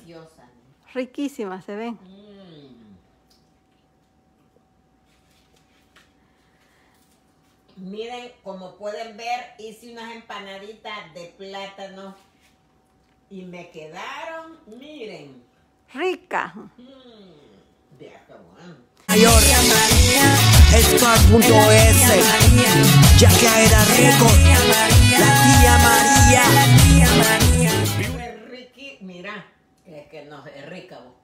deliciosa. Riquísimas se ven. Miren, como pueden ver, hice unas empanaditas de plátano y me quedaron, miren. Rica. Vea qué bueno. Mayor Scar.es, ya que era rico, la tía María. Es riqui, mira, es que no es rica vos.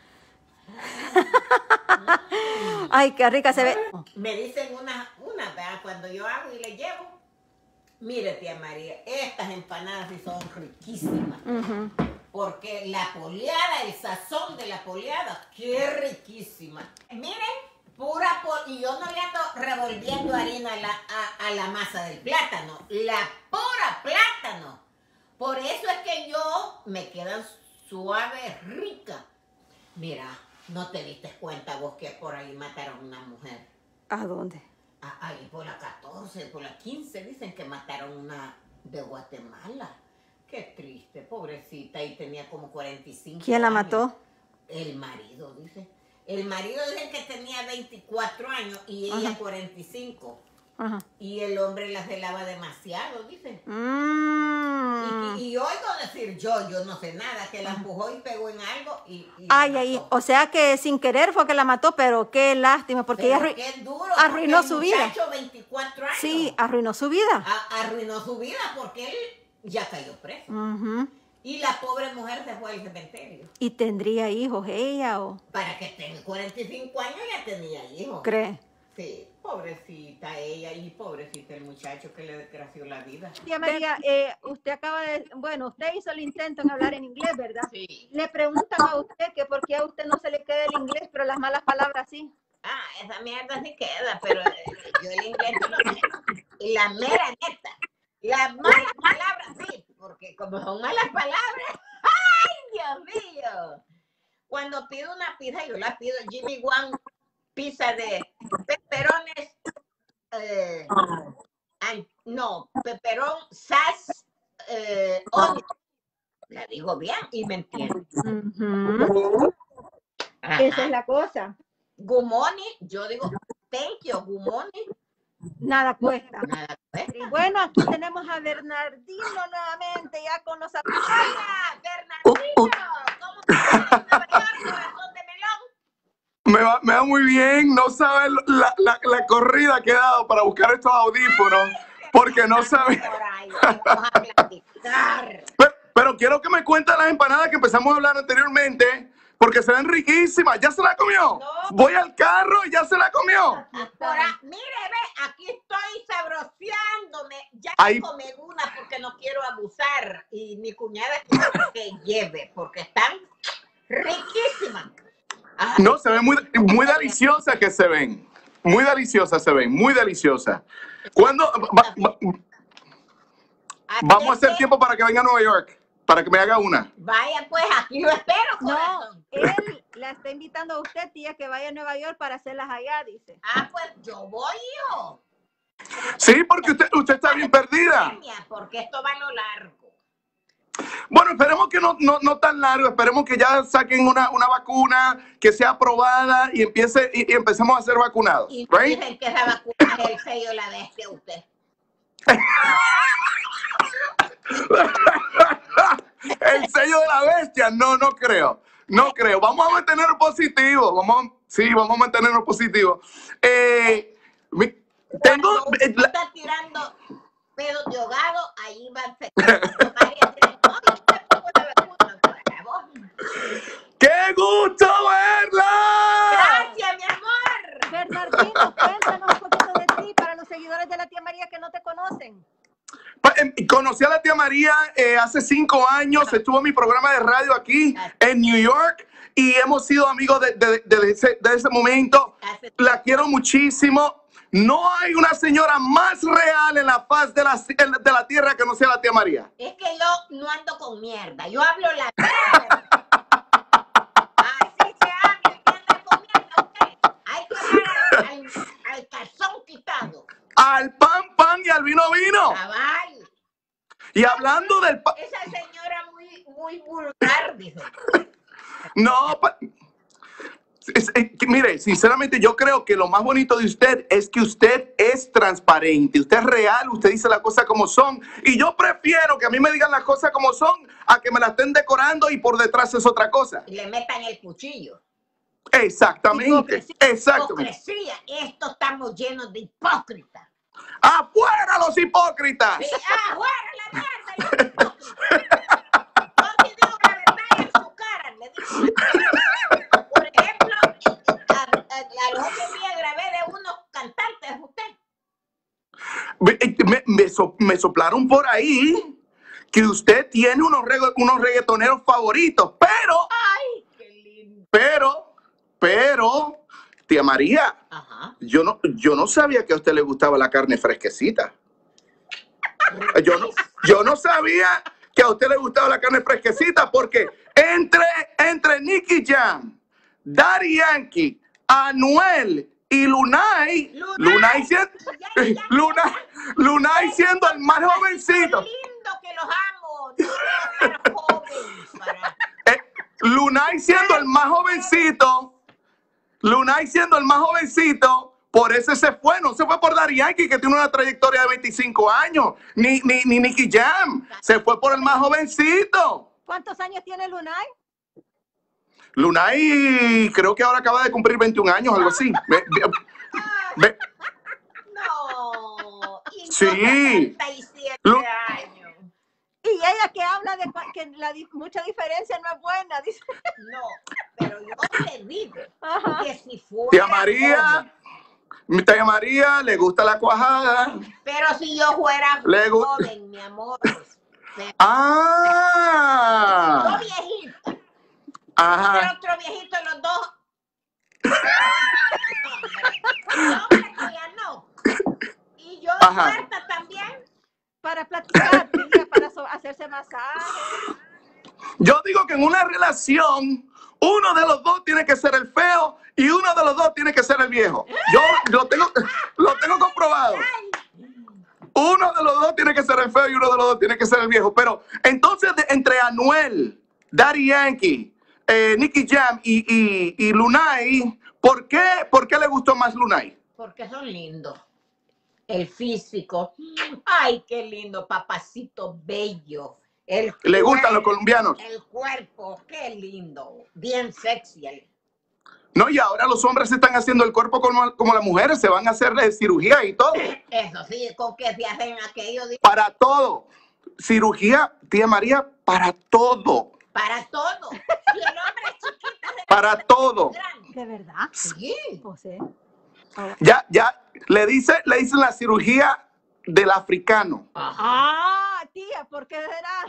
Ay, qué rica se ve. Me dicen una, ¿verdad? Cuando yo hago y le llevo. Mire, tía María, estas empanadas sí son riquísimas. Porque la poleada, el sazón de la poleada, qué riquísima. Miren, pura y yo no le ando revolviendo harina a la masa del plátano, la pura plátano. Por eso es que me quedan suaves, ricas. Mira, ¿no te diste cuenta vos que por ahí mataron a una mujer? ¿A dónde? Ahí por la 14, por la 15 dicen que mataron una de Guatemala. Qué triste, pobrecita, y tenía como 45 ¿Quién la años. mató? El marido, dice. El marido dice que tenía 24 años y ella 45. Ajá. Y el hombre la celaba demasiado, dice. Y oigo decir yo no sé nada, que la empujó y pegó en algo y ay, o sea que sin querer fue que la mató, pero qué lástima, porque pero ella qué duro, arruinó porque su el vida. muchacho, 24 años. Sí, arruinó su vida. Arruinó su vida porque él ya cayó preso. Y la pobre mujer se fue al cementerio. ¿Y tendría hijos ella o...? Para que tenga 45 años ya tenía hijos. ¿Cree? Sí, pobrecita ella y pobrecita el muchacho que le desgració la vida. Tía María, usted acaba de... Bueno, usted hizo el intento en hablar en inglés, ¿verdad? Sí. Le preguntan a usted que por qué a usted no se le queda el inglés, pero las malas palabras sí. Esa mierda sí queda, pero yo el inglés no lo sé. Y la mera neta, las malas palabras sí, porque como son malas palabras, ¡ay, Dios mío! Cuando pido una pizza, yo la pido Jimmy One pizza de peperones, peperón, sas, onion. La digo bien y me entiende. Esa es la cosa. Gumoni, yo digo, thank you, Gumoni. Nada cuesta. Nada cuesta. Y bueno, aquí tenemos a Bernardino nuevamente, ya con los apuntes. ¡Hola, Bernardino! ¿Cómo estás? Corazón de melón. Me va muy bien, no sabes la corrida que he dado para buscar estos audífonos, porque no sabes. Vamos a platicar. Pero quiero que me cuentes las empanadas que empezamos a hablar anteriormente, porque se ven riquísimas. ¿Ya se la comió? No. Voy al carro y ya se la comió. Mire, ve, aquí estoy sabroseándome. Ya Ahí. comí una porque no quiero abusar y mi cuñada quiere que lleve porque están riquísimas. No, se ven muy deliciosas que se ven. Muy deliciosas se ven, muy deliciosas. ¿Cuándo vamos a hacer tiempo para que venga a Nueva York? Para que me haga una. Vaya, pues aquí lo espero, corazón. No, él la está invitando a usted, tía, que vaya a Nueva York para hacerlas allá, dice. Pues yo voy, hijo. Sí, porque usted está bien perdida. Porque esto va a lo largo. Bueno, esperemos que no tan largo, esperemos que ya saquen una vacuna que sea aprobada y empecemos a ser vacunados. Y right? dicen que esa vacuna es el sello de la bestia usted. El sello de la bestia, no creo. No creo. Vamos a mantenerlo positivo. Vamos a mantenerlo positivo. Está tirando pedos de ahogado, ahí va a infectar. ¡Qué gusto verla! Gracias, mi amor. Bernardino, cuéntanos un poquito de ti para los seguidores de la tía María que no te conocen. Conocí a la tía María hace 5 años, estuvo en mi programa de radio aquí en New York y hemos sido amigos de ese momento. La quiero muchísimo. No hay una señora más real en la faz de la tierra que no sea la tía María. Es que yo no ando con mierda, yo hablo la verdad. Así se habla, que anda con mierda usted. Hay que hablar al calzón quitado. Al pan y al vino. Cabal. Y hablando del pan. Esa señora muy vulgar, dice. No, mire, sinceramente yo creo que lo más bonito de usted es que usted es transparente, usted es real, usted dice las cosas como son. Y yo prefiero que a mí me digan las cosas como son a que me las estén decorando y por detrás es otra cosa. Y le metan el cuchillo. Exactamente, exactamente. Hipocresía. Esto estamos llenos de hipócritas. ¡Afuera los hipócritas! Sí, afuera la mierda, los hipócritas. Yo te digo la verdad en su cara. Le digo, por ejemplo, a los otros días grabé de unos cantantes, usted. Me soplaron por ahí que usted tiene unos reggaetoneros favoritos, pero, Ay, qué lindo. pero, tía María, Ajá. yo no sabía que a usted le gustaba la carne fresquecita. Yo no sabía que a usted le gustaba la carne fresquecita porque entre Nicky Jam, Daddy Yankee, Anuel y Lunay siendo el más jovencito. Qué lindo que los amo. No voy a estar joven para... Lunay siendo el más jovencito, por eso se fue, no se fue por Daddy Yankee, que tiene una trayectoria de 25 años, ni Nicky Jam, se fue por el más jovencito. ¿Cuántos años tiene Lunay? Lunay creo que ahora acaba de cumplir 21 años, algo así. No, y Sí. 77 años. Y ella que habla de que mucha diferencia no es buena, dice. No, pero yo te digo Ajá. que si fuera Tía María, le gusta la cuajada. joven, pero si yo fuera Le gusta. joven, mi amor. Yo Ah. viejita. Ajá. Pero otro viejito, los dos. Hombre, que ya no. Y yo Ajá. muerta también. Para platicar, tía, para hacerse masaje. Yo digo que en una relación, uno de los dos tiene que ser el feo y uno de los dos tiene que ser el viejo. Yo lo tengo comprobado. Uno de los dos tiene que ser el feo y uno de los dos tiene que ser el viejo. Pero entonces, entre Anuel, Daddy Yankee, Nicky Jam y Lunay, ¿por qué le gustó más Lunay? Porque son lindos. El físico. Ay, qué lindo, papacito bello. ¿Le gustan los colombianos? El cuerpo, qué lindo. Bien sexy. No, y ahora los hombres se están haciendo el cuerpo como las mujeres, se van a hacer cirugía y todo. Eso sí, con que se hacen aquello. Para todo. Cirugía, tía María, para todo. Para todo. Si el hombre es chiquito, Para todo. ¿De verdad? Sí. Pues sí. Ya, le dicen la cirugía del africano. Ah, tía, ¿por qué será?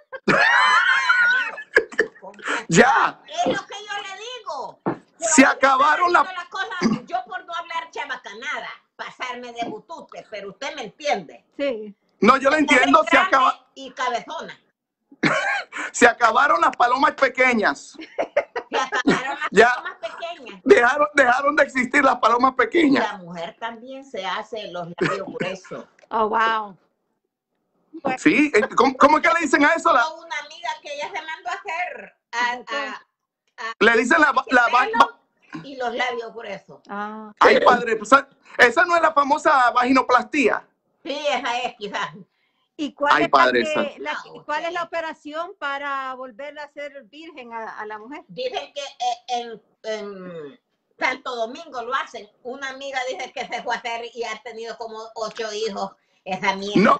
Ya. Es lo que yo le digo. Se acabaron las cosas. Yo por no hablar chabacanada, pasarme de butute, pero usted me entiende. Sí. No, yo lo entiendo, Y cabezona. se acabaron las palomas pequeñas. Se acabaron las Ya. palomas pequeñas. Dejaron de existir las palomas pequeñas. La mujer también se hace los labios gruesos. Oh, wow. Sí, ¿cómo es que le dicen a eso? Tengo una amiga que ella se mandó a hacer Le dicen pelo y los labios gruesos. Ah. Ay, padre, pues, esa no es la famosa vaginoplastía. Sí, esa es quizás. ¿Y cuál, Ay, es, padre, cuál es la operación para volverla a ser virgen a la mujer? Dicen que en Santo Domingo lo hacen. Una amiga dice que se fue a hacer y ha tenido como 8 hijos. Esa mierda. No.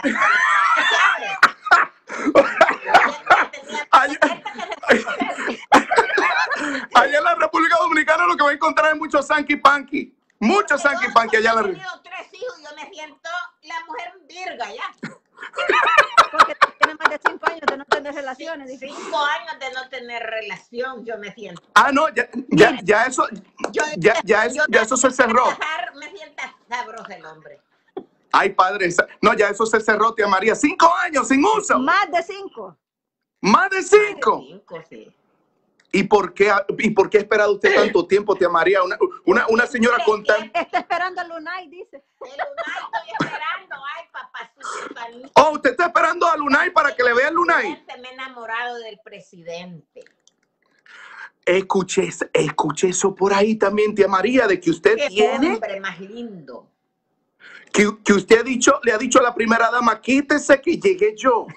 Allá en la República Dominicana lo que va a encontrar es mucho sanky panky. Mucho sanky panky allá en la República. He tenido 3 hijos y yo me siento la mujer virga ya. Porque tiene más de 5 años de no tener relaciones. dice. 5 años de no tener relación, yo me siento. Ah, no, ya eso se cerró. Me sienta sabroso el hombre. Ay, padre, no, ya eso se cerró, tía María. 5 años sin uso. Más de 5. Más de 5. Sí. ¿Y por qué ha esperado usted tanto tiempo, tía María? Una señora con tan... Está esperando a Lunay, dice. El Lunay estoy esperando. Ay, papacito. Oh, usted está esperando a Lunay para que le vea el Lunay. Me he enamorado del presidente. escuché eso por ahí también, tía María, de que usted Qué tiene, hombre más lindo. que usted le ha dicho a la primera dama, quítese que llegué yo.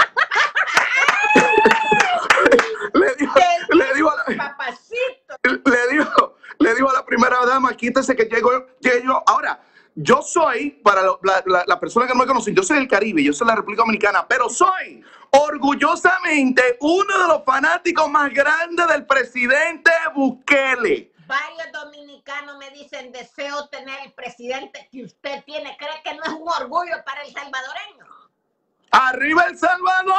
le digo a la, Papacito. le digo a la primera dama, quítese que llegué yo. Ahora, yo soy, para la persona que no me conoce, yo soy del Caribe, yo soy de la República Dominicana, pero soy orgullosamente uno de los fanáticos más grandes del presidente Bukele. Varios dominicanos me dicen, deseo tener el presidente que usted tiene. ¿Cree que no es un orgullo para el salvadoreño? ¡Arriba El Salvador!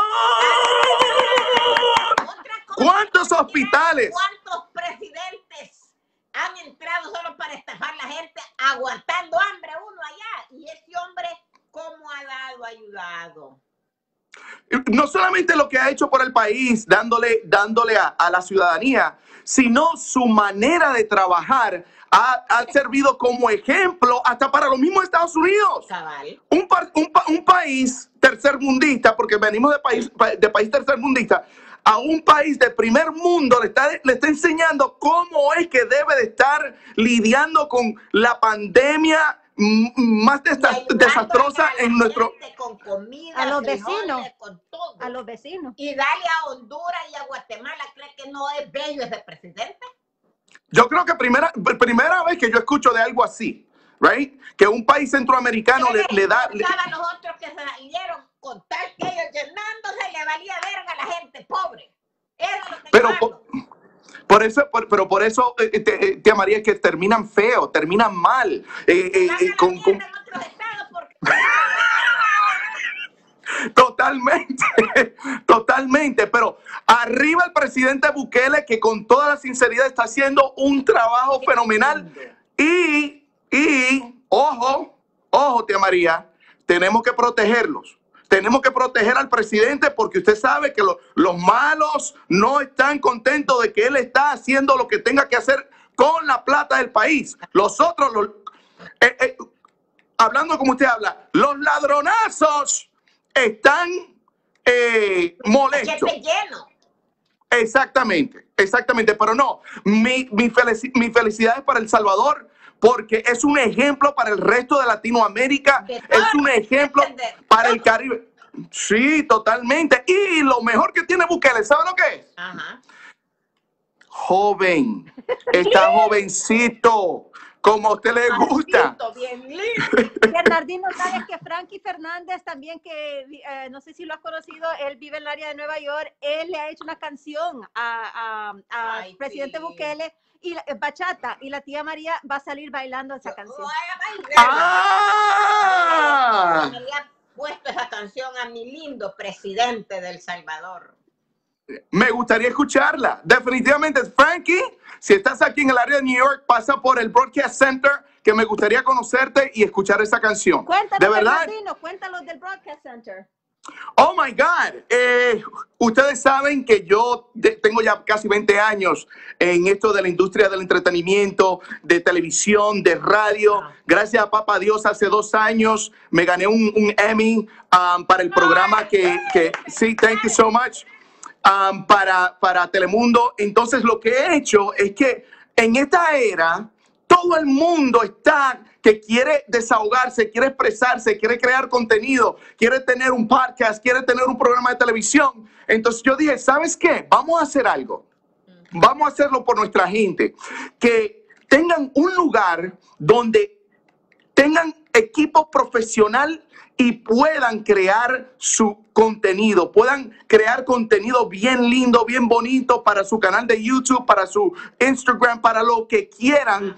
Otra cosa, ¿Cuántos hospitales? ¿Cuántos presidentes han entrado solo para estafar a la gente, aguantando hambre uno allá? Y ese hombre, ¿cómo ha ayudado? No solamente lo que ha hecho por el país, dándole a la ciudadanía, sino su manera de trabajar ha servido como ejemplo hasta para los mismos Estados Unidos. Cabal. Un país tercermundista, porque venimos de país tercermundista, a un país de primer mundo le está enseñando cómo es que debe de estar lidiando con la pandemia más desastrosa en nuestro... Con comida, A los frijoles, vecinos. con todo. A los vecinos. Y dale a Honduras y a Guatemala, ¿cree que no es bello ese presidente? Yo creo que primera vez que yo escucho de algo así, right? Que un país centroamericano le da... A los otros que salieron con tal que ellos llenándose, le valía verga a la gente pobre. Eso es lo que Pero yo hablo. por eso, tía María, es que terminan feo, terminan mal. En otros estados porque... Totalmente, pero arriba el presidente Bukele, que con toda la sinceridad está haciendo un trabajo fenomenal. Y ojo, tía María, tenemos que protegerlos. Tenemos que proteger al presidente porque usted sabe que los malos no están contentos de que él está haciendo lo que tenga que hacer con la plata del país. Los otros, hablando como usted habla, los ladronazos están molestos. Lleno. Exactamente, pero no, mi felicidad es para El Salvador, porque es un ejemplo para el resto de Latinoamérica, es un ejemplo para el Caribe. Sí, totalmente. Y lo mejor que tiene Bukele, ¿sabe lo que es? Ajá. Joven, está jovencito, como a usted le gusta. Bien lindo. Bernardino, ¿sabes que Frankie Fernández también, que no sé si lo has conocido, él vive en el área de Nueva York, él le ha hecho una canción al presidente Bukele, y bachata, y la tía María va a salir bailando esa canción. ¡Ah! Me había puesto esa canción a mi lindo presidente de El Salvador. Me gustaría escucharla. Definitivamente, Frankie, si estás aquí en el área de New York, pasa por el Broadcast Center, que me gustaría conocerte y escuchar esa canción. Cuéntanos, de verdad. Cuéntanos del Broadcast Center. Oh my God. Ustedes saben que yo tengo ya casi 20 años en esto de la industria del entretenimiento, de televisión, de radio. Gracias a papá Dios, hace 2 años me gané un Emmy para el programa que sí, thank you so much, para Telemundo. Entonces lo que he hecho es que en esta era todo el mundo está que quiere desahogarse, quiere expresarse, quiere crear contenido, quiere tener un podcast, quiere tener un programa de televisión. Entonces yo dije, ¿sabes qué? Vamos a hacer algo. Vamos a hacerlo por nuestra gente. Que tengan un lugar donde tengan equipo profesional y puedan crear su contenido, puedan crear contenido bien lindo, bien bonito para su canal de YouTube, para su Instagram, para lo que quieran.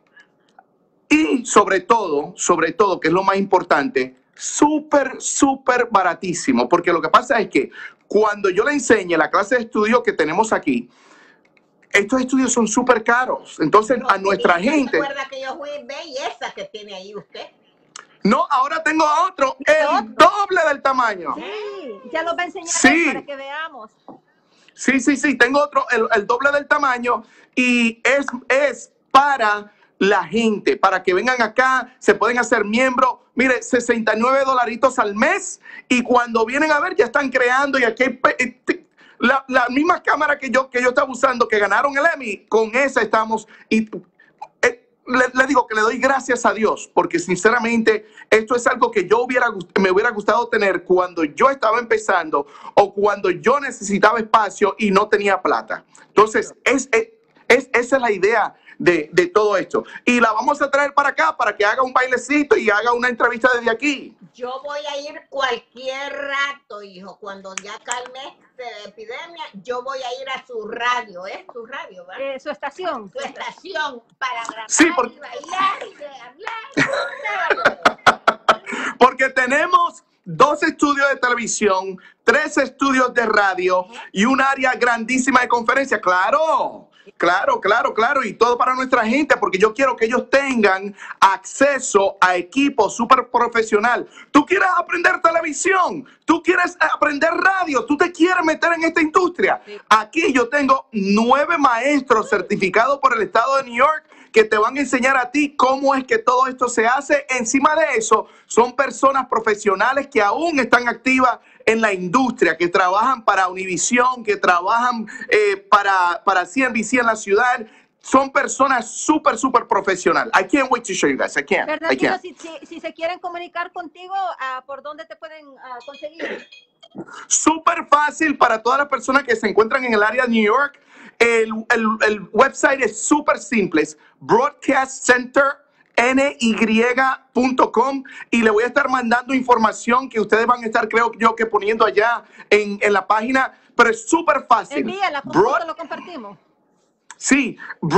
Y sobre todo, que es lo más importante, súper baratísimo. Porque lo que pasa es que cuando yo le enseñe la clase de estudio que tenemos aquí, estos estudios son súper caros. Entonces, a nuestra gente... ¿Recuerda que yo fui belleza que tiene ahí usted? No, ahora tengo otro, el doble del tamaño. Sí, ya lo va a enseñar para que veamos. Sí, tengo otro, el doble del tamaño. Y es para la gente, para que vengan acá, se pueden hacer miembros. Mire, $69 al mes, y cuando vienen a ver ya están creando, y aquí la misma cámara que yo estaba usando, que ganaron el Emmy, con esa estamos. Y le digo que le doy gracias a Dios, porque sinceramente esto es algo que me hubiera gustado tener cuando yo estaba empezando o cuando yo necesitaba espacio y no tenía plata. Entonces, esa es la idea de todo esto. Y la vamos a traer para acá para que haga un bailecito y haga una entrevista desde aquí. Yo voy a ir cualquier rato, hijo, cuando ya calme esta epidemia, yo voy a ir a su radio, ¿es su radio, ¿verdad? Su estación. Su estación, para grabar porque... y bailar y hablar. Porque tenemos 2 estudios de televisión, 3 estudios de radio y un área grandísima de conferencia. Claro. Y todo para nuestra gente, porque yo quiero que ellos tengan acceso a equipo súper profesional. Tú quieres aprender televisión, tú quieres aprender radio, tú te quieres meter en esta industria. Sí. Aquí yo tengo 9 maestros certificados por el estado de New York que te van a enseñar a ti cómo es que todo esto se hace. Encima de eso, son personas profesionales que aún están activas en la industria, que trabajan para Univision, que trabajan para CNBC en la ciudad. Son personas súper profesionales. I can't wait to show you guys. I can't. Fernandino, si se quieren comunicar contigo, ¿por dónde te pueden conseguir? Súper fácil para todas las personas que se encuentran en el área de New York. El website es súper simple, es broadcastcenterny.com, y le voy a estar mandando información que ustedes van a estar, creo yo, que poniendo allá en la página, pero es súper fácil. Envíala, ¿cómo lo compartimos? Sí,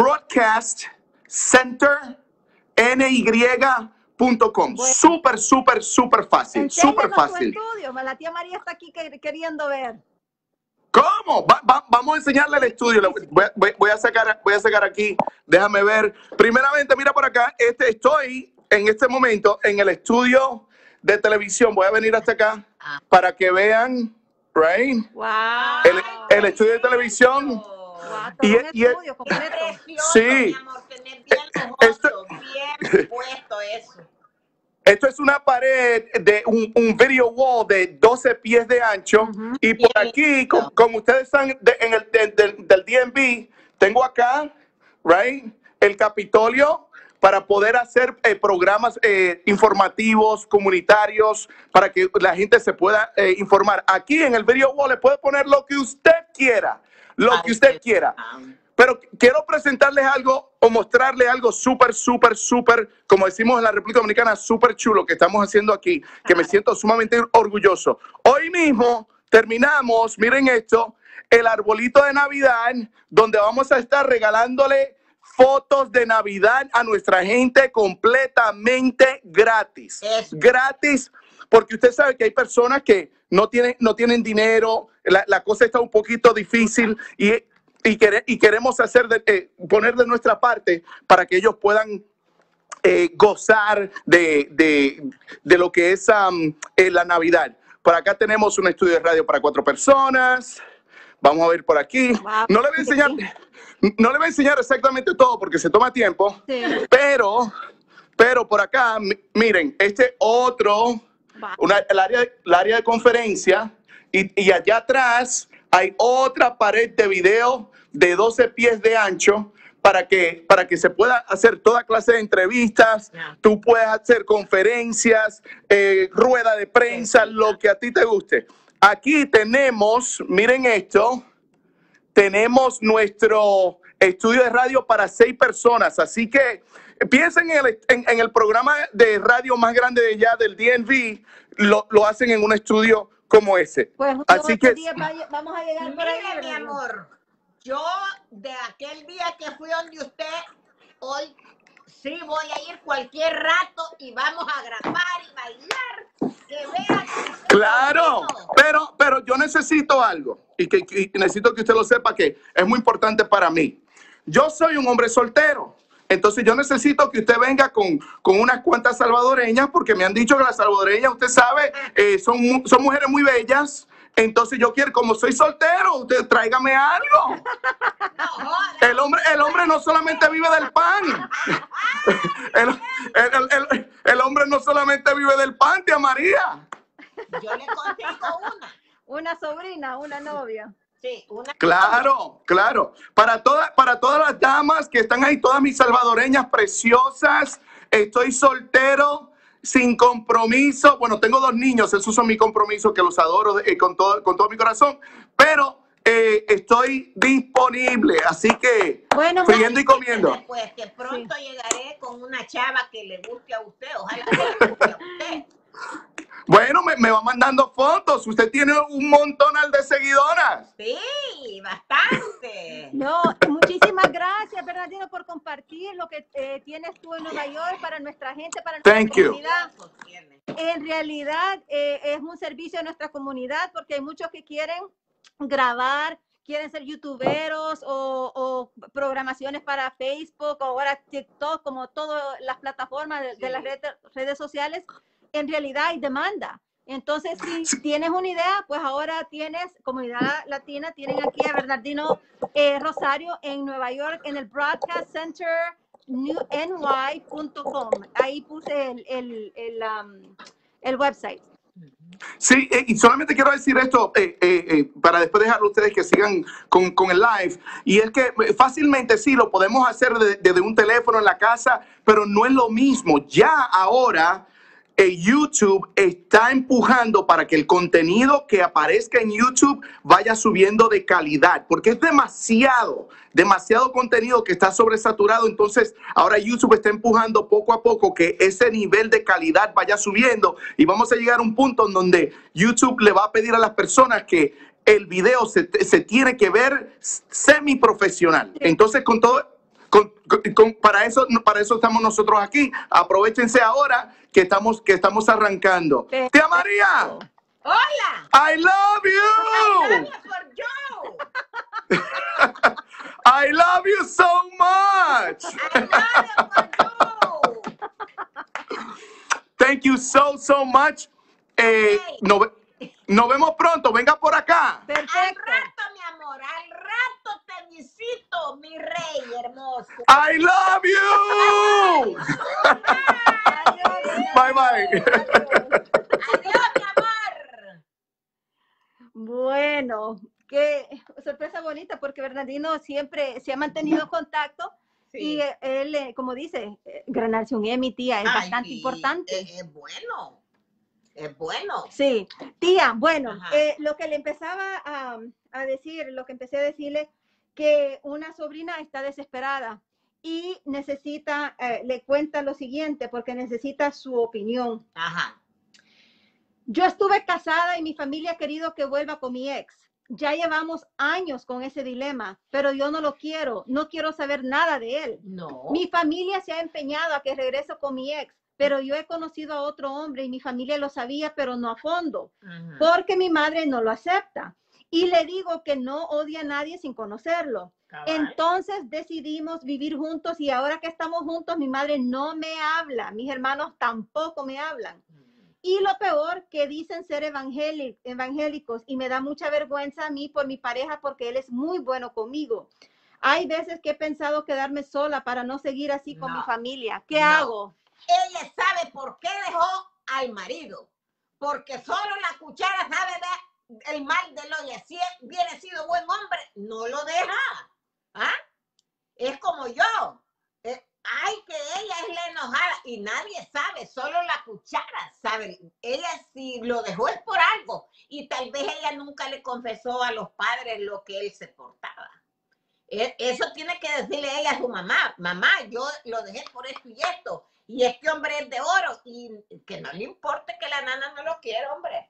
broadcastcenterny.com. Bueno. Súper fácil, súper fácil. Estudio. La tía María está aquí queriendo ver. ¿Cómo? Vamos a enseñarle el estudio. Voy a sacar aquí. Déjame ver. Primeramente, mira por acá. Estoy en este momento en el estudio de televisión. Voy a venir hasta acá para que vean, right? Wow. El estudio de televisión. Wow, estudio completo. Sí. Mi amor, tener bien bien puesto eso. Esto es una pared de un video wall de 12 pies de ancho. Y por aquí, como ustedes están en el del DMV, tengo acá, right, el Capitolio para poder hacer programas informativos, comunitarios, para que la gente se pueda informar. Aquí en el video wall le puede poner lo que usted quiera, Pero quiero presentarles algo o mostrarles algo súper, como decimos en la República Dominicana, súper chulo que estamos haciendo aquí, que me siento sumamente orgulloso. Hoy mismo terminamos, miren esto, el arbolito de Navidad, donde vamos a estar regalándole fotos de Navidad a nuestra gente completamente gratis. Gratis, porque usted sabe que hay personas que no tienen dinero, la cosa está un poquito difícil y queremos poner de nuestra parte para que ellos puedan gozar de lo que es la Navidad. Por acá tenemos un estudio de radio para 4 personas. Vamos a ver por aquí. Wow. No le voy a enseñar exactamente todo porque se toma tiempo. Sí. Pero por acá, miren, otro, el área de conferencia, y allá atrás hay otra pared de video de 12 pies de ancho para que se pueda hacer toda clase de entrevistas. Tú puedes hacer conferencias, rueda de prensa, lo que a ti te guste. Aquí tenemos, miren esto, tenemos nuestro estudio de radio para 6 personas. Así que piensen en el programa de radio más grande de allá del DMV, lo hacen en un estudio como ese. Pues así que vamos a llegar por ahí, mi amor. Yo, de aquel día que fui donde usted, hoy sí voy a ir cualquier rato y vamos a grabar y bailar. Que vean. Claro, pero yo necesito algo y necesito que usted lo sepa, que es muy importante para mí. Yo soy un hombre soltero. Entonces yo necesito que usted venga con unas cuantas salvadoreñas, porque me han dicho que las salvadoreñas, usted sabe, son mujeres muy bellas. Entonces yo quiero, como soy soltero, usted tráigame algo. El hombre no solamente vive del pan. El hombre no solamente vive del pan, tía María. Yo le consigo una sobrina, una novia. Sí, una. Claro, claro. Para todas las damas que están ahí, todas mis salvadoreñas preciosas, estoy soltero, sin compromiso. Bueno, tengo 2 niños, esos son mis compromisos, que los adoro con todo mi corazón, pero estoy disponible, así que bueno, friendo y comiendo. Pues que pronto llegaré con una chava que le guste a usted, ojalá que le guste a usted. Bueno, me va mandando fotos. Usted tiene un montón de seguidoras. Sí, bastante. No, muchísimas gracias, Bernardino, por compartir lo que tienes tú en Nueva York para nuestra gente, para nuestra comunidad. En realidad es un servicio a nuestra comunidad porque hay muchos que quieren grabar, quieren ser youtuberos o programaciones para Facebook o ahora TikTok, como todas las plataformas de las redes sociales. En realidad hay demanda. Entonces, si tienes una idea, pues ahora tienes, comunidad latina, tienen aquí a Bernardino Rosario en Nueva York, en el Broadcast Center ny.com. Ahí puse el website. Sí, y solamente quiero decir esto para después dejar a ustedes que sigan con el live. Y es que fácilmente sí, lo podemos hacer desde un teléfono en la casa, pero no es lo mismo. Ya ahora YouTube está empujando para que el contenido que aparezca en YouTube vaya subiendo de calidad, porque es demasiado contenido que está sobresaturado. Entonces ahora YouTube está empujando poco a poco que ese nivel de calidad vaya subiendo, y vamos a llegar a un punto en donde YouTube le va a pedir a las personas que el video se tiene que ver semiprofesional. Entonces para eso estamos nosotros aquí. Aprovechense ahora que estamos arrancando. Tía María. Hola. I love you. I love you so much. I love you for you. Thank you so much. Nos vemos pronto. Venga por acá. Perfecto. Al rato, mi amor. Al rato te visito, mi rey hermoso. I love you. Bye, bye. Adiós, mi amor. Bueno, qué sorpresa bonita, porque Bernardino siempre se ha mantenido en contacto. Sí. Y él, como dice, ganarse un Emmy, tía, es bastante importante. Es bueno. Es bueno. Sí, tía, bueno, lo que le empezaba a decir, lo que empecé a decirle, que una sobrina está desesperada y necesita, le cuenta lo siguiente, porque necesita su opinión. Ajá. Yo estuve casada y mi familia ha querido que vuelva con mi ex. Ya llevamos años con ese dilema, pero yo no lo quiero, no quiero saber nada de él. No. Mi familia se ha empeñado a que regrese con mi ex, pero yo he conocido a otro hombre y mi familia lo sabía, pero no a fondo, porque mi madre no lo acepta. Y le digo que no odia a nadie sin conocerlo. Cabal. Entonces decidimos vivir juntos y ahora que estamos juntos, mi madre no me habla, mis hermanos tampoco me hablan. Y lo peor, que dicen ser evangélicos y me da mucha vergüenza a mí por mi pareja porque él es muy bueno conmigo. Hay veces que he pensado quedarme sola para no seguir así con mi familia. ¿Qué hago? Ella sabe por qué dejó al marido, porque solo la cuchara sabe ver el mal del olla. Si él hubiera sido buen hombre, no lo deja. ¿Ah? Es como yo. Ay, que ella es la enojada y nadie sabe, solo la cuchara sabe. Ella si lo dejó es por algo y tal vez ella nunca le confesó a los padres lo que él se portaba. Eso tiene que decirle ella a su mamá. Mamá, yo lo dejé por esto y esto. Y este hombre es de oro y que no le importe que la nana no lo quiera, hombre.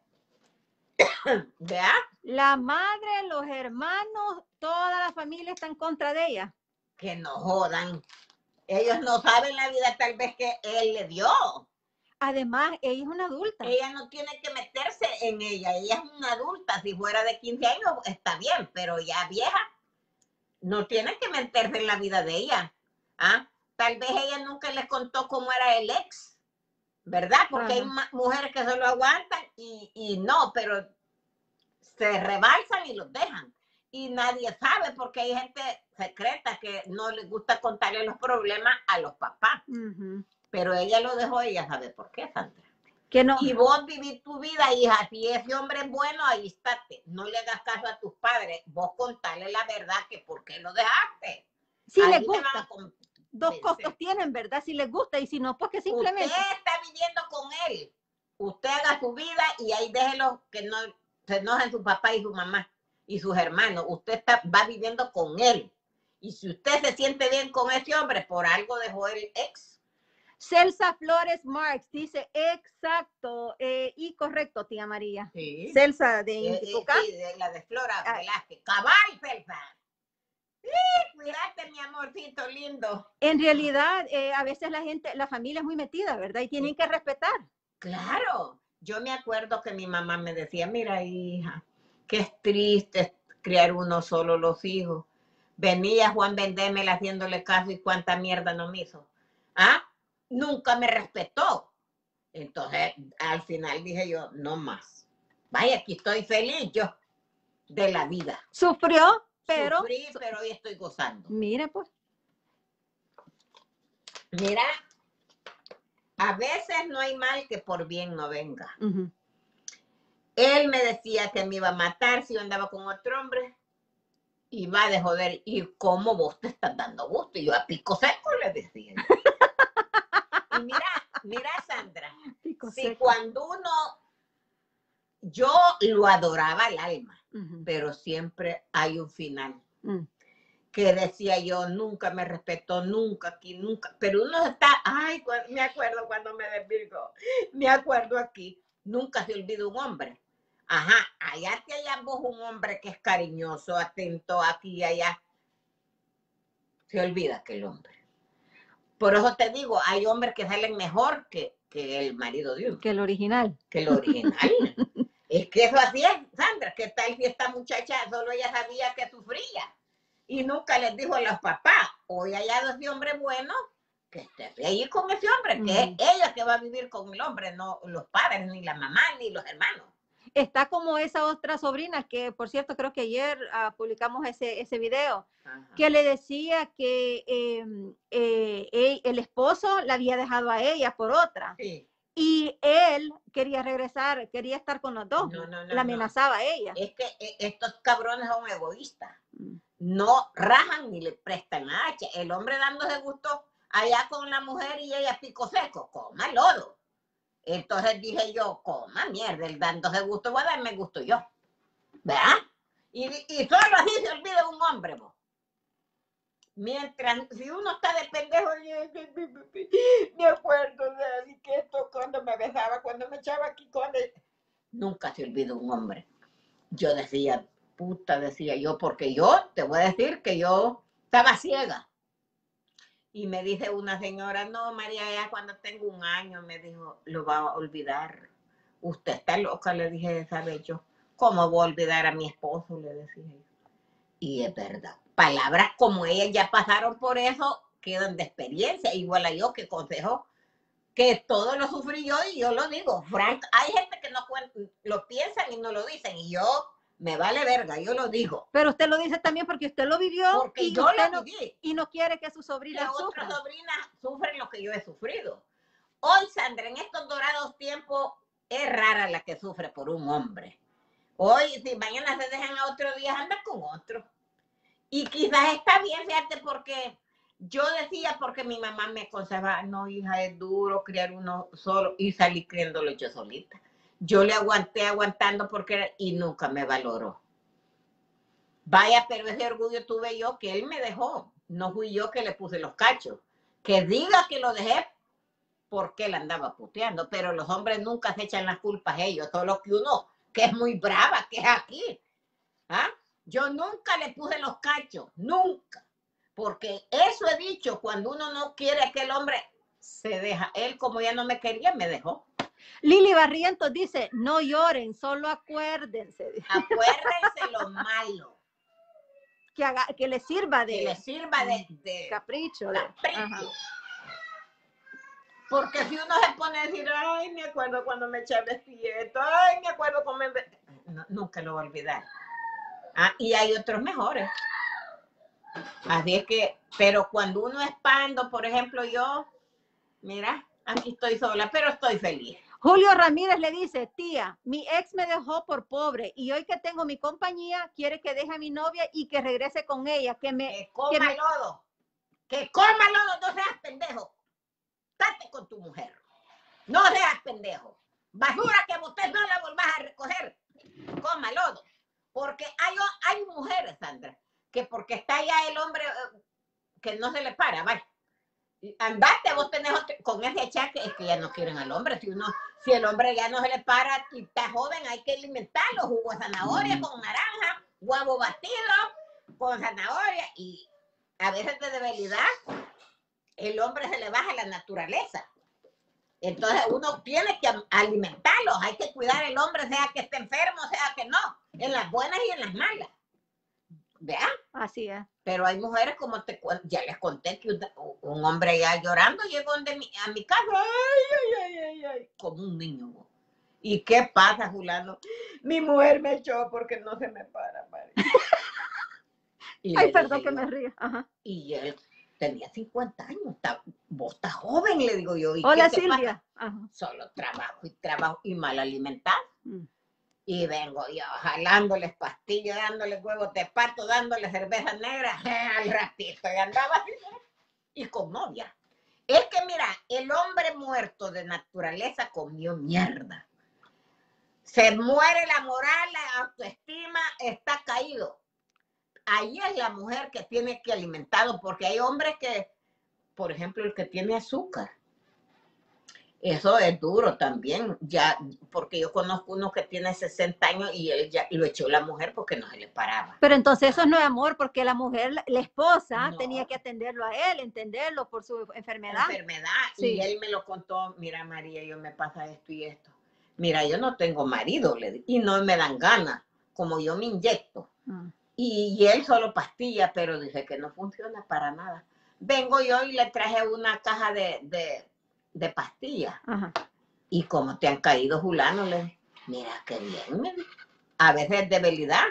¿Vea? La madre, los hermanos, toda la familia está en contra de ella. Que no jodan. Ellos no saben la vida tal vez que él le dio. Además, ella es una adulta. Ella no tiene que meterse en ella. Ella es una adulta. Si fuera de 15 años está bien, pero ya vieja. No tiene que meterse en la vida de ella. ¿Ah? Tal vez ella nunca les contó cómo era el ex, ¿verdad? Porque hay mujeres que se lo aguantan y no, pero se rebalsan y los dejan. Y nadie sabe porque hay gente secreta que no les gusta contarle los problemas a los papás. Pero ella lo dejó, ella sabe por qué, Sandra. Que no. Y vos vivís tu vida, hija. Si ese hombre es bueno, ahí estate. No le hagas caso a tus padres. Vos contale la verdad que por qué lo dejaste. Si ahí les gusta. Dos costos tienen, ¿verdad? Si les gusta y si no, pues que simplemente. Usted está viviendo con él. Usted haga su vida y ahí déjelo que no se enojen su papá y su mamá y sus hermanos. Usted va viviendo con él. Y si usted se siente bien con ese hombre, por algo dejó el ex. Celsa Flores Marx dice, exacto y correcto, tía María. Sí. Celsa de Intipucá. Sí, de la de Flora Velázquez. Cabal, Celsa. Cuídate, mi amorcito lindo. En realidad, a veces la familia es muy metida, ¿verdad? Y tienen que respetar. Claro. Yo me acuerdo que mi mamá me decía, mira, hija, que es triste criar uno solo los hijos. Venía Juan Vendémela haciéndole caso y cuánta mierda no me hizo. ¿Ah? Nunca me respetó. Entonces, al final dije yo, no más. Vaya, aquí estoy feliz yo de la vida. Sufrió, pero... Sufrí, pero hoy estoy gozando. Mira, pues. Mira, a veces no hay mal que por bien no venga. Él me decía que me iba a matar si yo andaba con otro hombre. Y va de joder. ¿Y cómo vos te estás dando gusto? Y yo a pico seco le decía. Y mira, Sandra, si cuando yo lo adoraba al alma, pero siempre hay un final. Que decía yo, nunca me respetó, nunca aquí, nunca. Pero uno está, ay, me acuerdo cuando me desvirgó, me acuerdo aquí, nunca se olvida un hombre. Ajá, allá te hallas vos un hombre que es cariñoso, atento, aquí y allá. Se olvida aquel hombre. Por eso te digo, hay hombres que salen mejor que el marido de uno. Que el original. Que el original. Es que eso así es, Sandra. ¿Qué tal si esta muchacha solo ella sabía que sufría? Y nunca les dijo a los papás, hoy hay ese hombre bueno, que esté ahí con ese hombre, que es ella que va a vivir con el hombre, no los padres, ni la mamá, ni los hermanos. Está como esa otra sobrina que, por cierto, creo que ayer publicamos ese video, que le decía que el esposo la había dejado a ella por otra. Sí. Y él quería regresar, quería estar con los dos. La amenazaba a ella. Es que estos cabrones son egoístas. No rajan ni le prestan nada. El hombre dándose gusto allá con la mujer y ella pico seco, coma lodo. Entonces dije yo, coma mierda, el dándose gusto, voy a darme gusto yo. ¿Verdad? Y solo así se olvida un hombre, vos. Mientras, si uno está de pendejo, me acuerdo de que esto cuando me besaba, cuando me echaba aquí, nunca se olvida un hombre. Yo decía, puta, decía yo, porque yo te voy a decir que yo estaba ciega. Y me dice una señora, no, María, ya cuando tengo 1 año, me dijo, lo va a olvidar. Usted está loca, le dije, ¿sabe yo? ¿Cómo voy a olvidar a mi esposo? Le decía yo. Y es verdad. Palabras como ellas ya pasaron por eso, quedan de experiencia. Igual a yo que consejo, que todo lo sufrí yo y yo lo digo. Frank, hay gente que no lo piensan y no lo dicen. Y yo, me vale verga, yo lo digo. Pero usted lo dice también porque usted lo vivió. Porque yo lo viví. Y no quiere que su sobrina sufra. Otras sobrinas sufren lo que yo he sufrido. Hoy, Sandra, en estos dorados tiempos, es rara la que sufre por un hombre. Hoy, si mañana se dejan a otro día, anda con otro. Y quizás está bien, fíjate, porque yo decía, porque mi mamá me aconsejaba, no, hija, es duro criar uno solo, y salí criándolo yo solita. Yo le aguantando porque y nunca me valoró. Vaya, pero ese orgullo tuve yo que él me dejó. No fui yo que le puse los cachos. Que diga que lo dejé porque él andaba puteando. Pero los hombres nunca se echan las culpas ellos. Solo que uno, que es muy brava, que es aquí. ¿Ah? Yo nunca le puse los cachos. Nunca. Porque eso he dicho, cuando uno no quiere que el hombre se deja. Él, como ya no me quería, me dejó. Lili Barrientos dice, no lloren, solo acuérdense. Acuérdense lo malo. Que le sirva de... Que le sirva de capricho. Capricho. Porque si uno se pone a decir, ay, me acuerdo cuando me eché vestido, ay, me acuerdo cómo no, nunca lo voy a olvidar. Y hay otros mejores. Así es que, pero cuando uno es pando, por ejemplo, yo, mira, aquí estoy sola, pero estoy feliz. Julio Ramírez le dice, tía, mi ex me dejó por pobre y hoy que tengo mi compañía, quiere que deje a mi novia y que regrese con ella. Que coma lodo. Que coma lodo, no seas pendejo. Date con tu mujer. No seas pendejo. Basura que usted no la volvás a recoger. Coma lodo. Porque hay mujeres, Sandra, que porque está ya el hombre que no se le para, vaya. Andate, vos tenés con ese achaque, es que ya no quieren al hombre. Si el hombre ya no se le para y está joven, hay que alimentarlo. Jugo de zanahoria con naranja, huevo batido con zanahoria. Y a veces de debilidad, el hombre se le baja la naturaleza. Entonces uno tiene que alimentarlos. Hay que cuidar al hombre, sea que esté enfermo, sea que no. En las buenas y en las malas. ¿Vean? Así es. Pero hay mujeres, como ya les conté, que un hombre ya llorando llegó a mi casa, ay, como un niño. ¿Y qué pasa, Julano? Mi mujer me echó porque no se me para, María. Ay, perdón que me río. Ajá. Y él tenía 50 años, vos estás joven, le digo yo. ¿Y hola, qué te Silvia. pasa? Solo trabajo y mal alimentado. Y vengo yo jalándoles pastillas, dándoles huevos de pato, dándoles cerveza negra, al ratito, y andaba así, y con novia. Es que mira, el hombre muerto de naturaleza comió mierda. Se muere la moral, la autoestima, está caído. Ahí es la mujer que tiene que alimentarlo, porque hay hombres que, por ejemplo, el que tiene azúcar, eso es duro también, ya, porque yo conozco uno que tiene 60 años y él ya lo echó la mujer porque no se le paraba. Pero entonces eso no es amor, porque la mujer, la esposa, tenía que atenderlo a él, entenderlo por su enfermedad. Sí. Y él me lo contó, mira María, yo me pasa esto y esto. Mira, yo no tengo marido, y no me dan ganas, como yo me inyecto. Y él solo pastilla, pero dice que no funciona para nada. Vengo yo y le traje una caja de pastillas. Y como te han caído, Julano, le dije, mira qué bien. A veces debilidad.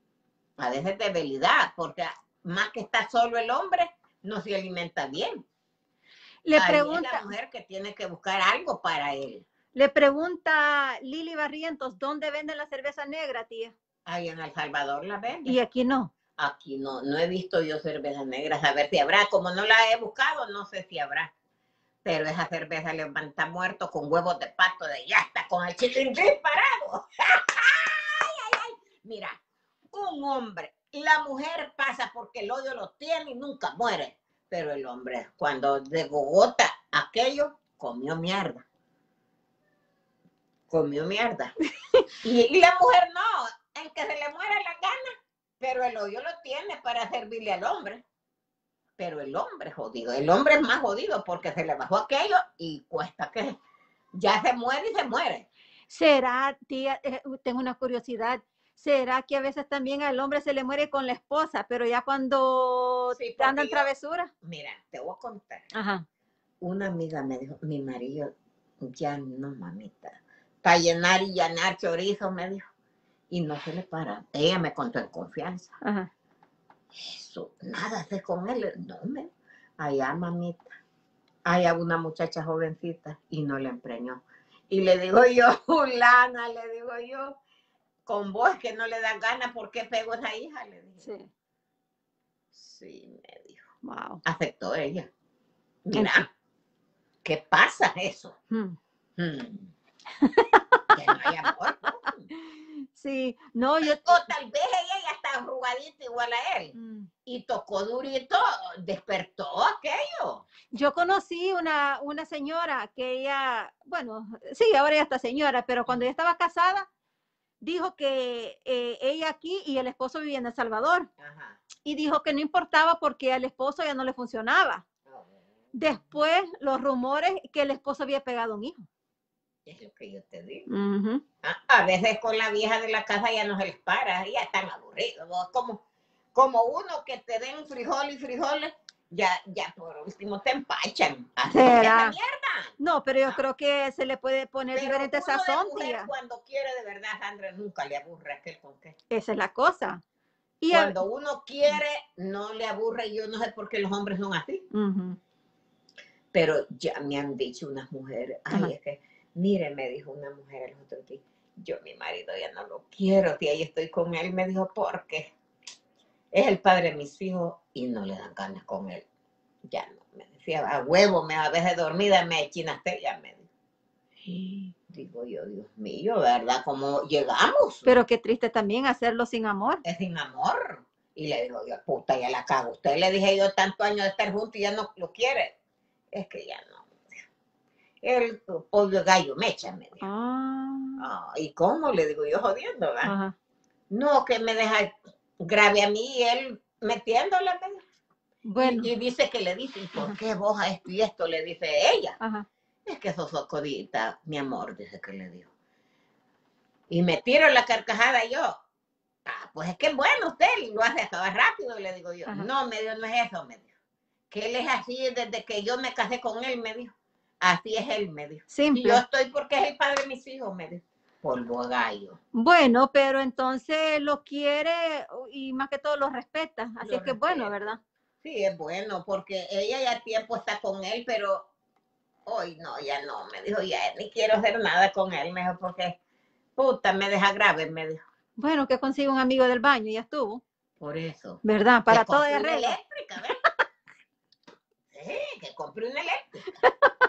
Porque más que está solo el hombre, no se alimenta bien. Le pregunta, es la mujer que tiene que buscar algo para él. Le pregunta Lili Barrientos, ¿dónde venden la cerveza negra, tía? Ahí en El Salvador la venden. ¿Y aquí no? Aquí no he visto yo cervezas negras, a ver si habrá. Como no la he buscado, no sé si habrá. Pero esa cerveza levanta muerto con huevos de pato de yasta, con el chilindrín parado. Mira, un hombre, la mujer pasa porque el odio lo tiene y nunca muere. Pero el hombre, cuando de Bogotá aquello, comió mierda. Y la mujer no, en que se le muera la gana, pero el odio lo tiene para servirle al hombre. Pero el hombre es jodido, el hombre es más jodido porque se le bajó aquello y cuesta que ya se muere y se muere. ¿Será, tía, tengo una curiosidad, será que a veces también al hombre se le muere con la esposa, pero ya cuando andan travesuras? Mira, te voy a contar. Ajá. Una amiga me dijo, mi marido, ya no, mamita, para llenar y llenar chorizo, me dijo, y no se le para. Ella me contó en confianza. Ajá. Eso, nada hace con él. No, allá, mamita, allá una muchacha jovencita y no le empreñó. Y le digo yo, Julana, le digo yo, con vos que no le dan ganas, ¿por qué pegó esa hija? Le dije. Sí, me dijo. Wow. Aceptó ella. Mira, ¿qué pasa eso? Que no hay amor, ¿no? Sí, no, yo... O tal vez ella ya está arrugadita igual a él. Y tocó durito, despertó aquello. Yo conocí una señora que ella, bueno, sí, ahora ya está señora, pero cuando ella estaba casada, dijo que ella aquí y el esposo vivía en El Salvador. Ajá. Y dijo que no importaba porque al esposo ya no le funcionaba. Después, los rumores que el esposo había pegado a un hijo. Es lo que yo te digo. A veces con la vieja de la casa ya no se les para, ya están aburridos. Como uno que te den frijoles, ya por último te empachan. ¿Será? Mierda. No, pero yo creo que se le puede poner diferente sazón, tía. Cuando quiere de verdad, Sandra, nunca le aburre aquel con qué. Esa es la cosa. Y cuando uno quiere, no le aburre. Yo no sé por qué los hombres son así. Pero ya me han dicho unas mujeres, ay, es que Mire, me dijo una mujer el otro día, yo mi marido ya no lo quiero, tía, y estoy con él. Me dijo, ¿por qué? Es el padre de mis hijos y no le dan ganas con él. Ya no, me decía, a huevo, a veces dormida me chinaste, ya me dijo. Digo yo, Dios mío, ¿verdad? ¿Cómo llegamos? Pero qué triste también hacerlo sin amor. Es sin amor. Y le digo yo, puta, ya la cago. Usted le dije yo tantos años de estar juntos y ya no lo quiere. Es que ya no. El pollo gallo mecha, me dijo. ¿Y cómo? Le digo yo jodiendo, ¿verdad? Ajá. No, que me deja grave a mí y él metiéndole. Bueno. Y dice que le dice, ¿y por qué vos a esto y esto? Le dice ella. Ajá. Es que sos socodita, mi amor, dice que le dijo. Y me tiro la carcajada yo. Pues es que bueno, usted lo hace acabar rápido, le digo yo. Ajá. No, me dijo, no es eso, me dijo. Que él es así desde que yo me casé con él, me dijo. Así es él, me dijo. Simple. Y yo estoy porque es el padre de mis hijos, me dijo. Polvo gallo. Bueno, pero entonces lo quiere y más que todo lo respeta. Así es que es bueno, ¿verdad? Sí, es bueno, porque ella ya tiempo está con él, pero hoy no, ya no, me dijo, ya ni quiero hacer nada con él, me dijo, porque puta, me deja grave, me dijo. Bueno, que consigue un amigo del baño y ya estuvo. Por eso. ¿Verdad? Para todo de arreglo. Eléctrica, ¿ves? Sí, que compre una eléctrica.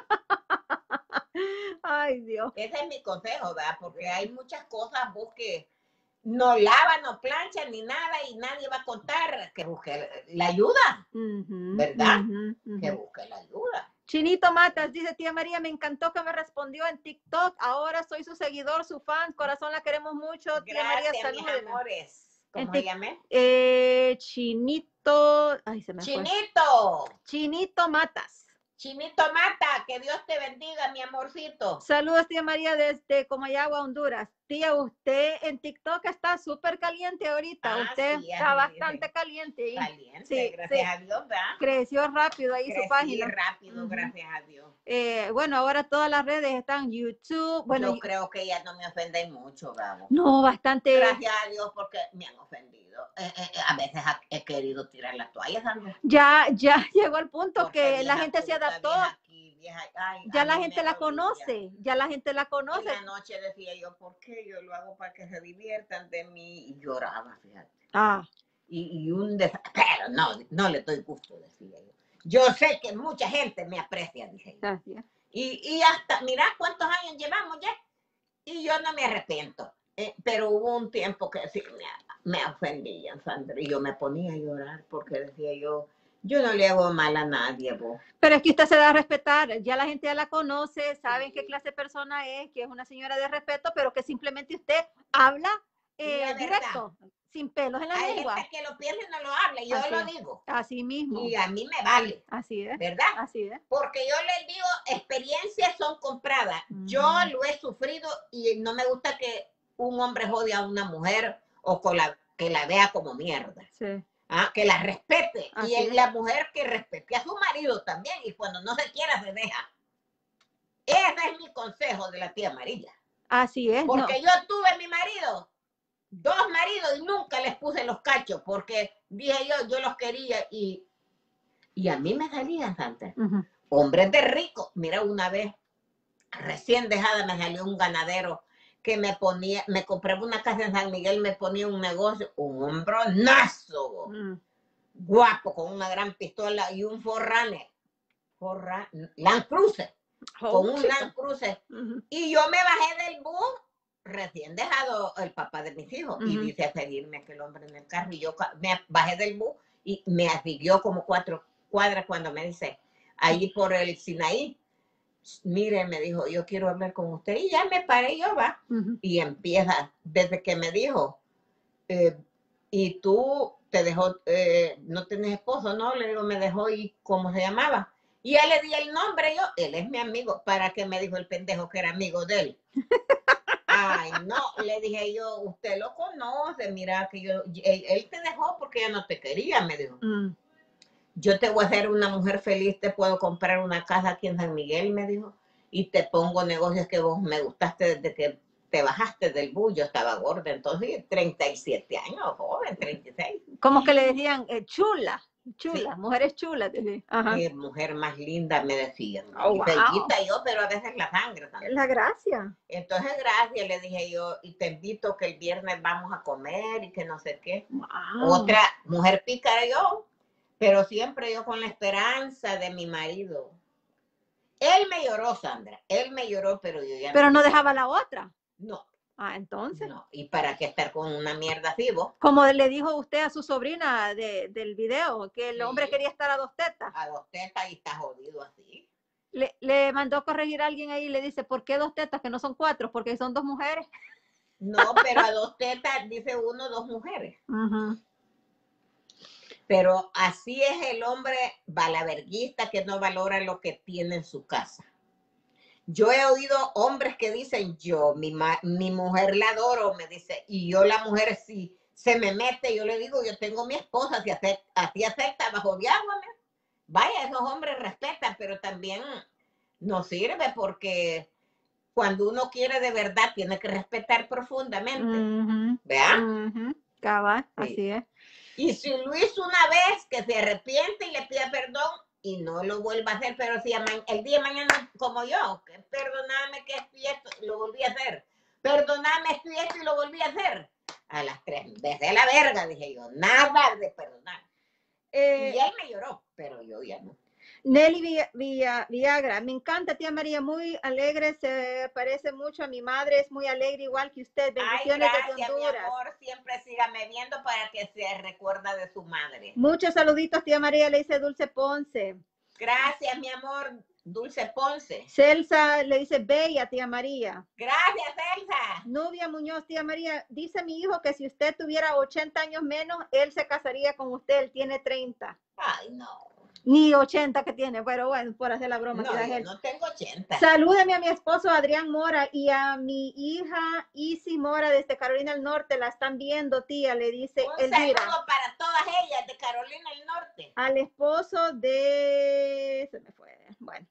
Ay, Dios. Ese es mi consejo, ¿verdad? Porque hay muchas cosas vos que no lavan, no planchan ni nada y nadie va a contar. Que busque la ayuda, ¿verdad? Que busque la ayuda. Chinito Matas dice, tía María, me encantó que me respondió en TikTok. Ahora soy su seguidor, su fan. Corazón, la queremos mucho. Tía María, saludos. Amores. ¿Cómo se llama? Chinito. Ay, se me fue. Chinito Matas. Chinito Mata, que Dios te bendiga, mi amorcito. Saludos, tía María, desde Comayagua, Honduras. Tía, usted en TikTok está súper caliente ahorita. Usted sí, está bastante caliente. Caliente, sí, gracias a Dios, ¿verdad? Creció rápido ahí su página. Rápido, gracias a Dios. Bueno, ahora todas las redes están YouTube. Bueno, yo creo que ya no me ofenden mucho, Gabo. No, bastante. Gracias a Dios porque me han ofendido. A veces he querido tirar las toallas, Sandra. Ya llegó al punto porque que la gente se adaptó. Ya la gente la conoce, ya la gente la conoce. En la noche decía yo, ¿por qué yo lo hago para que se diviertan de mí? Y lloraba, fíjate. Y pero no le doy gusto, decía yo. Yo sé que mucha gente me aprecia, dije yo. Gracias. Y hasta, mirá cuántos años llevamos ya. Y yo no me arrepiento. Pero hubo un tiempo que sí me ofendían, Sandra. Y yo me ponía a llorar porque decía yo no le hago mal a nadie, vos. Pero es que usted se da a respetar, ya la gente ya la conoce, saben qué clase de persona es, que es una señora de respeto, pero que simplemente usted habla directo, sin pelos en la lengua. Hay gente que lo piensa y no lo habla, y yo lo digo. Así mismo. Y a mí me vale. Así es. ¿Verdad? Así es. Porque yo les digo, experiencias son compradas. Yo lo he sufrido y no me gusta que un hombre jode a una mujer o que la vea como mierda. Sí. Que la respete. Así y es la mujer que respete a su marido también. Y cuando no se quiera, se deja. Ese es mi consejo de la tía Amarilla. Así es. Porque yo tuve mi marido, 2 maridos, y nunca les puse los cachos. Porque dije yo los quería. Y a mí me salían, Santa. Hombres de rico. Mira, una vez, recién dejada, me salió un ganadero que me compraba una casa en San Miguel, me ponía un negocio, un hombronazo, guapo, con una gran pistola y un Forerunner, Land Cruiser, con un Land Cruiser. Y yo me bajé del bus, recién dejado el papá de mis hijos, y dice a seguirme aquel hombre en el carro, y yo me bajé del bus y me siguió como 4 cuadras cuando me dice, ahí por el Sinaí, mire, me dijo, yo quiero hablar con usted. Y ya me paré yo, va. Y empieza, desde que me dijo, y tú te dejó, no tenés esposo, ¿no? Le digo, me dejó, y ¿cómo se llamaba? Y ya le di el nombre yo, él es mi amigo. ¿Para qué me dijo el pendejo que era amigo de él? Ay, no, le dije yo, usted lo conoce, mira que él te dejó porque ya no te quería, me dijo. Yo te voy a hacer una mujer feliz, te puedo comprar una casa aquí en San Miguel, me dijo, y te pongo negocios que vos me gustaste desde que te bajaste del bus. Yo estaba gorda, entonces 37 años, joven, 36. ¿Cómo que le decían? Chula. Chula, mujeres chulas. Ajá. Qué mujer más linda, me decían. Oh, y wow. bellita yo, pero a veces la sangre también. Es la gracia. Entonces, gracias, le dije yo, y te invito que el viernes vamos a comer y que no sé qué. Wow. Otra mujer pícara yo, pero siempre yo con la esperanza de mi marido. Él me lloró, Sandra, él me lloró, pero yo ya Pero no dejaba la otra. No. Ah, entonces. No, ¿y para qué estar con una mierda así vos? Como le dijo usted a su sobrina del video, que el hombre quería estar a 2 tetas. A 2 tetas y está jodido así. Le mandó a corregir a alguien ahí y le dice, ¿por qué 2 tetas? Que no son 4, porque son 2 mujeres. No, pero a 2 tetas dice uno 2 mujeres. Pero así es el hombre balaverguista que no valora lo que tiene en su casa. Yo he oído hombres que dicen, yo, mi mujer la adoro, me dice, y yo la mujer si se me mete, yo le digo, yo tengo mi esposa, si así acepta bajo de agua, vaya, esos hombres respetan, pero también no sirve porque cuando uno quiere de verdad tiene que respetar profundamente. ¿Verdad? Cabal, Sí. Así es. Y si lo hizo una vez, que se arrepiente y le pida perdón y no lo vuelva a hacer, pero si el día de mañana, como yo, que perdóname que esto y esto, lo volví a hacer. Perdóname esto y esto y lo volví a hacer. A las 3 veces a la verga, dije yo, nada de perdonar. Y él me lloró, pero yo ya no. Nelly Villagra, me encanta, tía María, muy alegre, se parece mucho a mi madre, es muy alegre igual que usted. Bendiciones. Ay, gracias, desde Honduras. mi amor, siempre sígame viendo para que se recuerda de su madre. Muchos saluditos, tía María, le dice Dulce Ponce. Gracias, mi amor, Dulce Ponce. Celsa le dice Bella, tía María. Gracias, Celsa. Nubia Muñoz, tía María, dice mi hijo que si usted tuviera 80 años menos, él se casaría con usted, él tiene 30. Ay, no. Ni 80 que tiene, pero bueno, por hacer la broma. No, yo no tengo 80. Salúdeme a mi esposo Adrián Mora y a mi hija Isi Mora desde Carolina del Norte. La están viendo, tía, le dice Elvira. Un saludo para todas ellas de Carolina del Norte. Al esposo de... Se me fue. Bueno.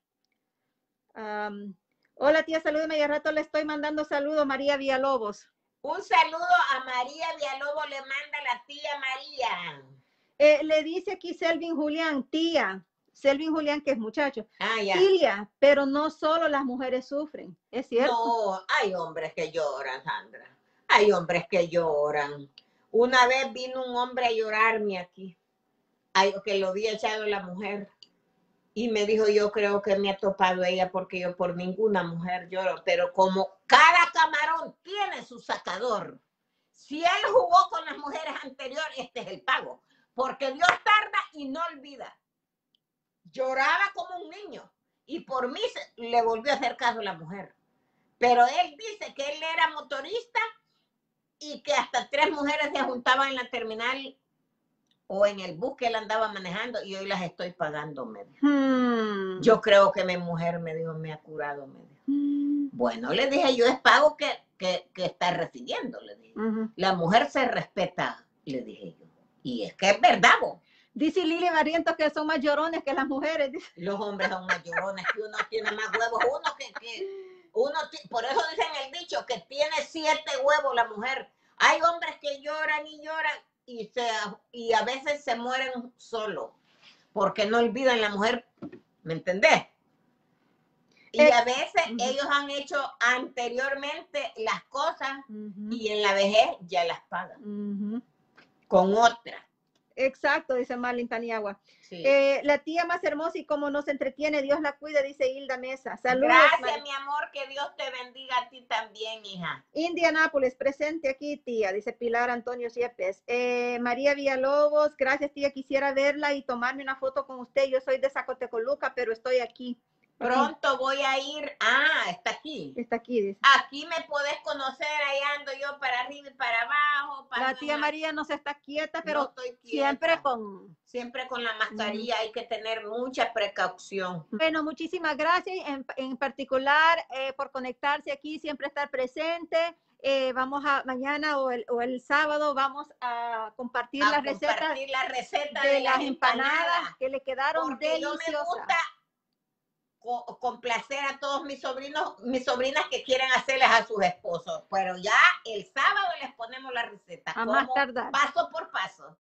Hola, tía, salúdeme. Y al rato le estoy mandando saludos, María Villalobos. Un saludo a María Villalobos, le manda la tía María. Le dice aquí Selvin Julián, tía, Selvin Julián, que es muchacho. Ya. Tilia, pero no solo las mujeres sufren, ¿es cierto? No, hay hombres que lloran, Sandra. Hay hombres que lloran. Una vez vino un hombre a llorarme aquí, que lo había echado la mujer. Y me dijo, yo creo que me ha topado ella porque yo por ninguna mujer lloro. Pero como cada camarón tiene su sacador, si él jugó con las mujeres anteriores, este es el pago. Porque Dios tarda y no olvida. Lloraba como un niño. Y por mí le volvió a hacer caso a la mujer. Pero él dice que él era motorista y que hasta 3 mujeres se juntaban en la terminal o en el bus que él andaba manejando y hoy las estoy pagando, me dijo. Yo creo que mi mujer me dijo, me ha curado, me dijo. Bueno, le dije yo, es pago que está recibiendo, le dije. La mujer se respeta, le dije yo. Y es que es verdad, vos. Dice Lili Barrientos que son más llorones que las mujeres. Los hombres son más llorones, que uno tiene más huevos. Por eso dicen el dicho, que tiene 7 huevos la mujer. Hay hombres que lloran y lloran y a veces se mueren solos, porque no olvidan la mujer, ¿me entendés? Y a veces ellos han hecho anteriormente las cosas y en la vejez ya las pagan. Con otra. Exacto, dice Marlene Paniagua. Sí. La tía más hermosa y como nos entretiene, Dios la cuida, dice Hilda Mesa. Saludos. Gracias, mi amor, que Dios te bendiga a ti también, hija. Indianápolis, presente aquí, tía, dice Pilar Antonio Siepes. María Villalobos, gracias, tía, quisiera verla y tomarme una foto con usted. Yo soy de Zacotecoluca, pero estoy aquí. Pronto voy a ir. Está aquí. Está aquí, dice. Aquí me podés conocer, ahí ando yo para arriba y para abajo. La tía María no se está quieta, pero no estoy quieta. Siempre con la mascarilla hay que tener mucha precaución. Bueno, muchísimas gracias en particular por conectarse aquí, siempre estar presente. Vamos a mañana o el sábado vamos a compartir la receta de las empanadas que le quedaron deliciosas. Yo me gusta complacer a todos mis sobrinas que quieren hacerles a sus esposos, pero ya el sábado les ponemos la receta. A más tardar. Paso por paso.